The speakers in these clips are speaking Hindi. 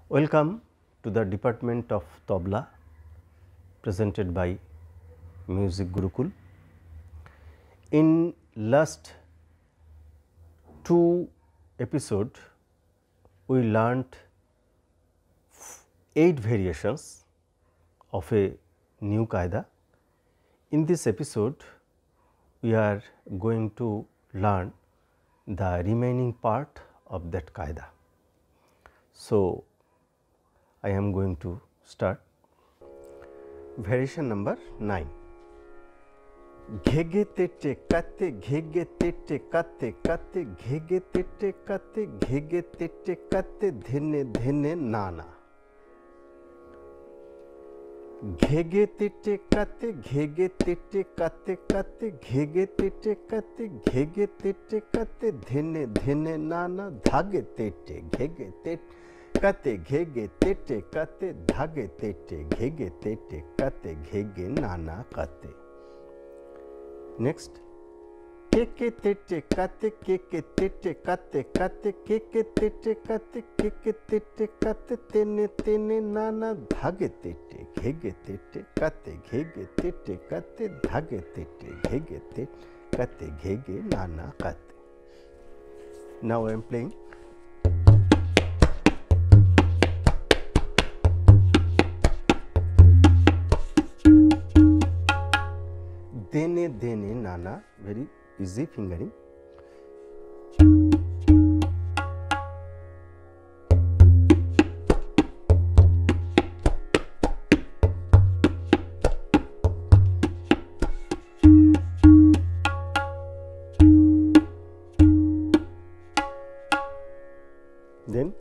Welcome to the Department of Tabla presented by Music Gurukul. In last two episodes, we learned 8 variations of a new qaida. In this episode, we are going to learn the remaining part of that qaida. So, I am going to start variation number 9. Ghege tete kate ghege tete kate kate ghege tete kate ghege tete kate dhene dhene nana. Ghege tete kate ghege tete kate kate ghege tete kate ghege tete kate dhene dhene nana dhage tete ghege tete kate ghege tete kate dhage tete ghege tete kate ghege nana kate. Next, keke tete kate keke tete kate kate keke tete kate keke tete kate tene tene nana dhage tete ghege tete kate ghege tete kate dhage tete ghege tete kate ghege nana kate. Now I am playing. Dene dene nana, very easy fingering. Then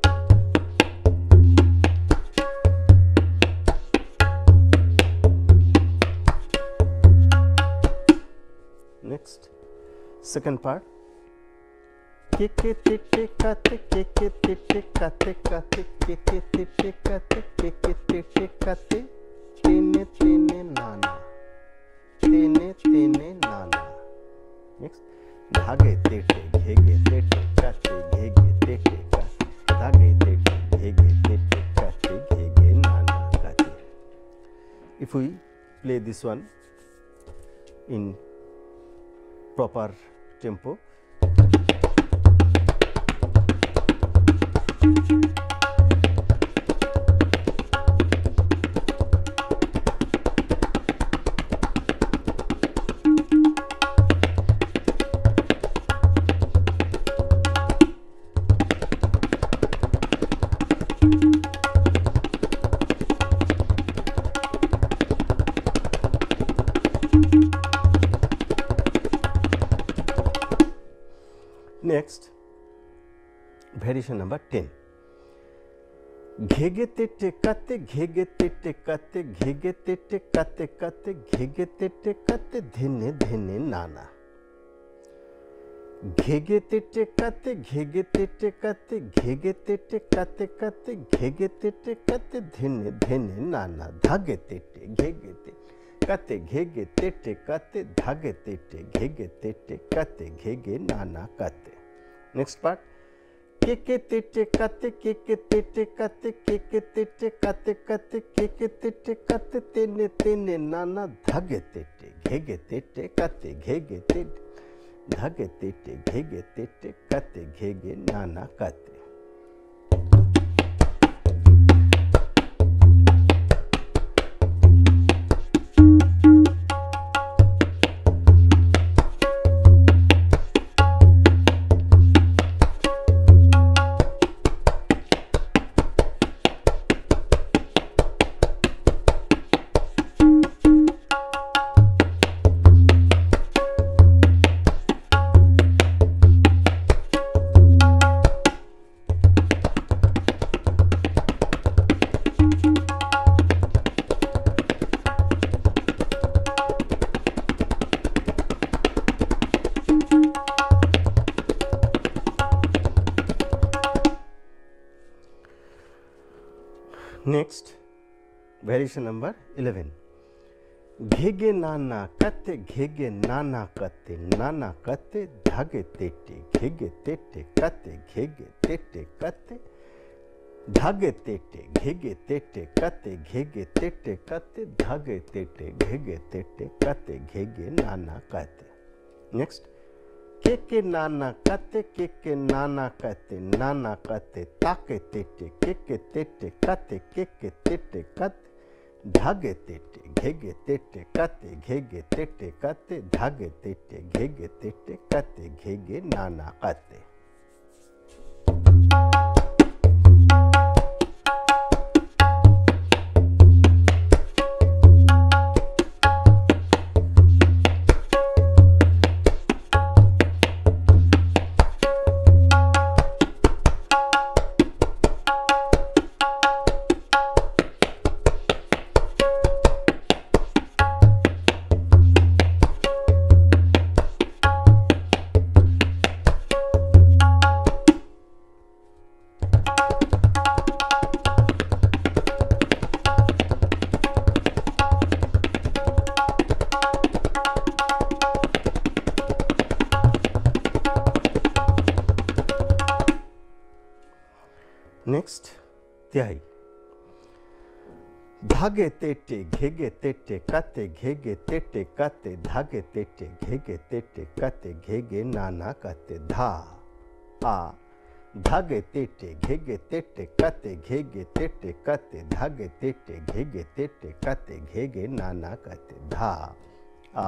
next, second part, keke tete kate keke tete kate kate keke tete kate keke tete kate tene tene nana tene tene nana. Next, dhage tete ghege tete kate ghege tete kate dhage tete ghege tete kate ghege nana kate. If we play this one in proper tempo, next, variation number 10. Ghege tete kate ghege tete kate ghege tete kate kate ghege tete kate dhene dhene nana. Ghege tete kate ghege tete kate ghege tete kate kate ghege tete kate dhene dhene nana dhage tete ghege tete kate ghege tete kate dhage tete ghege tete kate ghege nana kate. Next part, keke tete kate keke tete kate keke tete kate kate keke tete kate tene tene nana dhage tete ghege tete kate ghege tete dhage tete ghege tete kate ghege nana kate. Next, variation number 11. Ghege nana kate ghege nana kate dhage tete ghege tete kate ghege tete kate धागे तेटे घेगे तेटे कते घेगे तेटे कते धागे तेटे घेगे तेटे कते घेगे नाना कते। नेक्स्ट के नाना कते नाना कते ताके तेटे तेटे कते तेटे कते धागे तेटे घेगे तेटे कते घेगे तेटे कते धागे तेटे घेगे तेटे कते घेगे नाना कते। नेक्स्ट तिहाई धागे तेटे घेगे तेटे कते घेगे तेटे कते धागे तेटे घेगे तेटे कते घेगे नाना कते धा आ धागे तेटे घेगे तेटे कते घेगे तेटे कते धागे तेटे घेगे तेटे कते घेगे नाना कते धा आ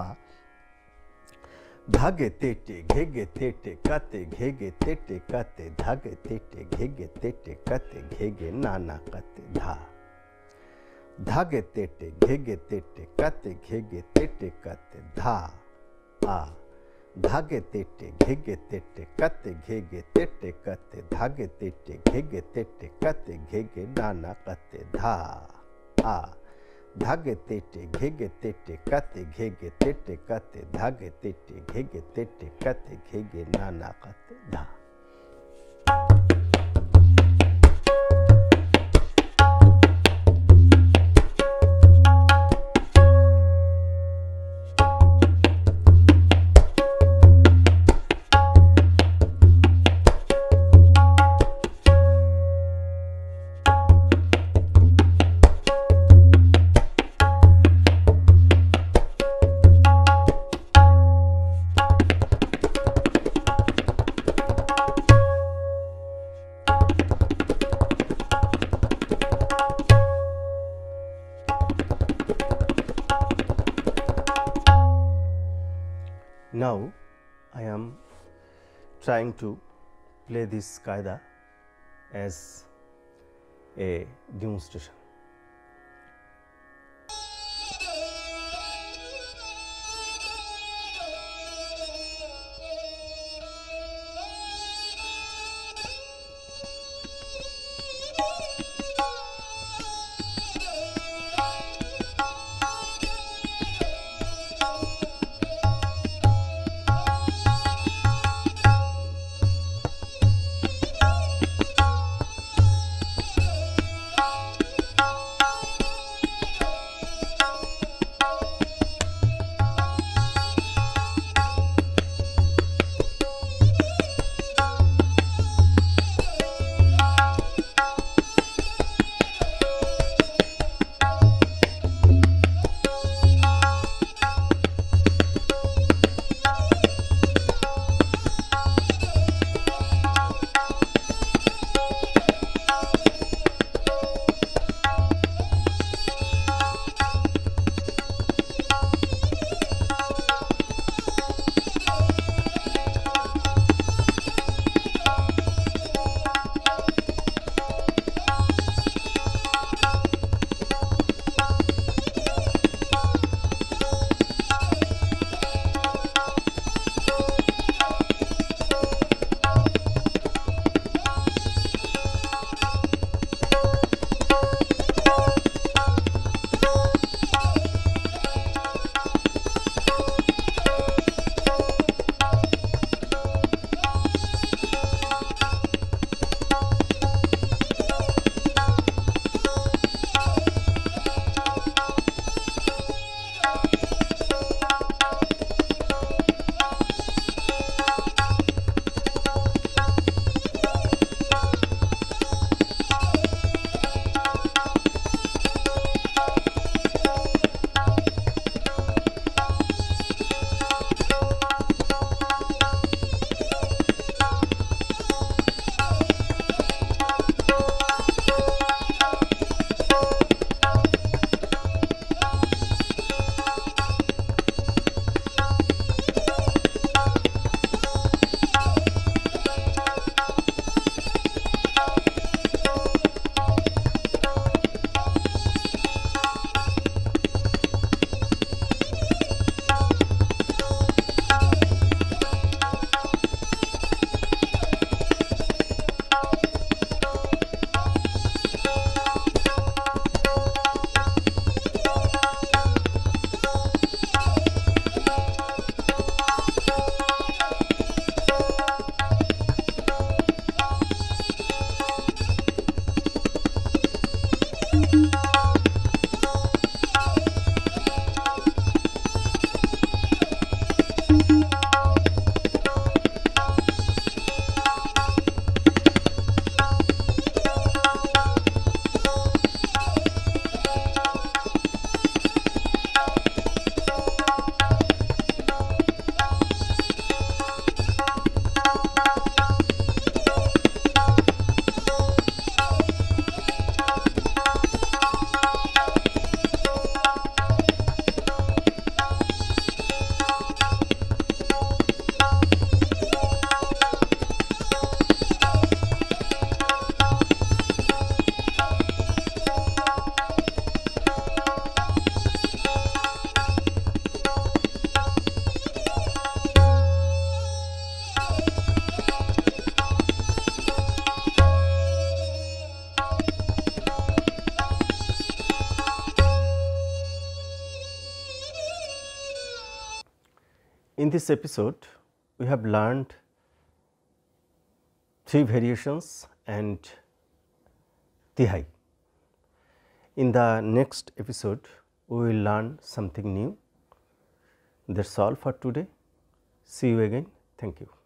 धागे तेटे घेगे तेटे कते घेगे तेटे कते धागे तेटे घेगे तेटे कते घेगे नाना कते धा धागे तेटे घेगे तेटे कते घेगे तेटे कते धा आ धागे तेटे घेगे तेटे कते घेगे तेटे कते धागे तेटे घेगे तेटे कते घेगे नाना कते धा आ धागे तेटे घेगे तेटे कते घेगे तेटे कते धागे तेटे घेगे तेटे कते घेगे नाना कते धा। Now I am trying to play this qaida as a demonstration. In this episode, we have learned 3 variations and tihai. In the next episode, we will learn something new. That's all for today. See you again. Thank you.